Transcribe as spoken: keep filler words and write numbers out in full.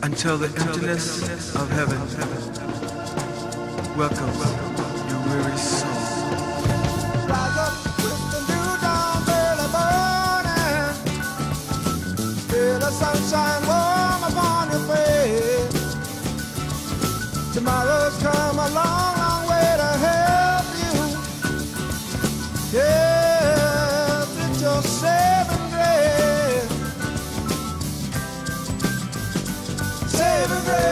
until the emptiness of heaven welcomes your weary soul. Rise up with the new dawn early morning. Feel the sunshine warm upon your face. Tomorrow's come a long, long way to help you. Yes, it's your saving grace. Saving grace.